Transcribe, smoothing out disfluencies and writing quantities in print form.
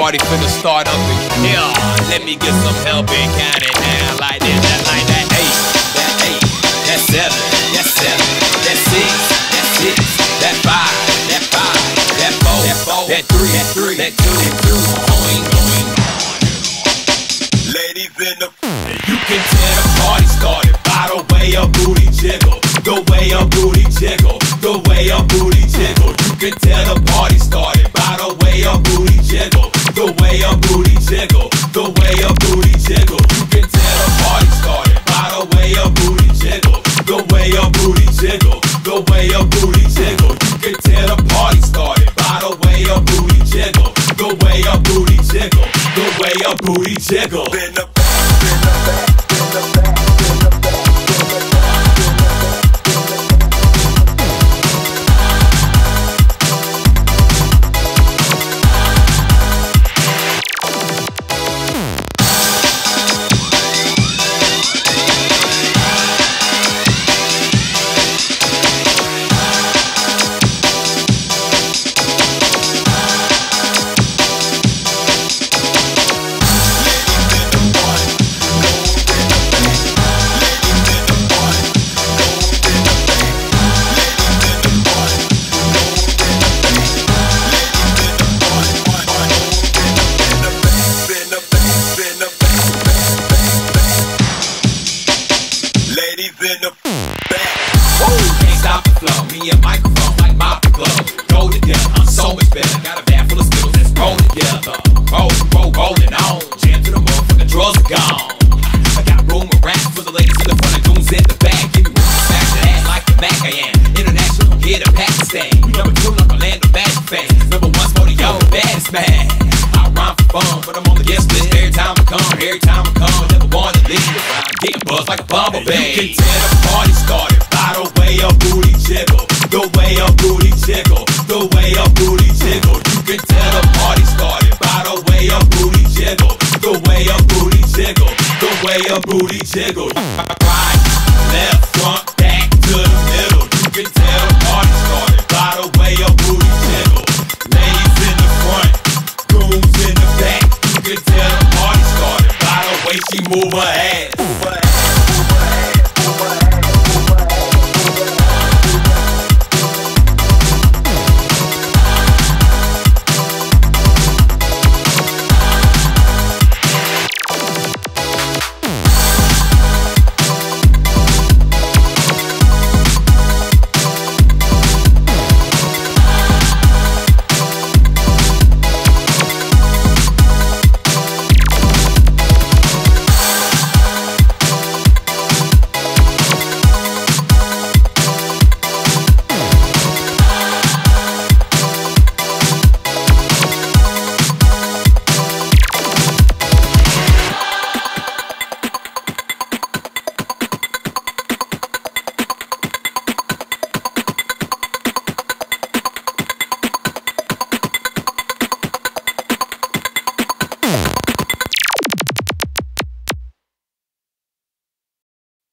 party finna start up in here. Let me get some help and count it down like this, that, like that. 8, that 8, that 7, that 7, that 6, that 6, that 5, that 5, that 4, that 3, that 2, going. Ladies in the, you can tell the party started by the way your booty jiggle, the way your booty jiggle, the way your booty jiggle. You can tell the party started by the way your booty jiggle, the way your booty jiggle, the way your booty jiggle. You can tell the party started by the way your booty jiggle, the way your booty jiggle, the way your booty jiggle. You can tell the party started by the way your booty jiggle, the way your booty jiggle, the way your booty jiggle. In the back, in the back, in the back, in the back. Me a microphone like my club. Go together, I'm so much better. Got a bag full of skittles, let's roll together. Rolling on. Jam to the motherfucking drugs are gone. I got room and racks for the ladies in the front and goons in the back. Give me room to back to ass like the Mac I am. International, here to Pakistan. Number 2, like Orlando Magic fans. Number 1, Sporty, yo, baddest man. I rhyme for fun, but I'm on the guest list every time I come. Never want to leave. I'm getting buzzed like a bumblebee. You can tell the party started by the way your booty jiggle, the way your booty jiggle, the way your booty jiggle. You can tell the party started by the way your booty jiggle, the way your booty jiggle, the way your booty jiggle. Right.